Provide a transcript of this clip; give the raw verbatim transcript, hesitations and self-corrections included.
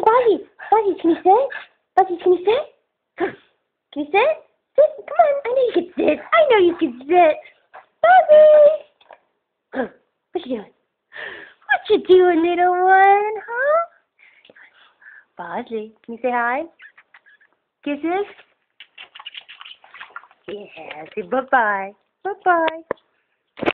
Bozie, Bozie, can you sit? Bozie, can you sit? Can you sit? Sit, come on, I know you can sit. I know you can sit. Bozie! What you doing? What you doing, little one, huh? Bozie, can you say hi? Kisses? Yeah, say bye-bye. Bye-bye.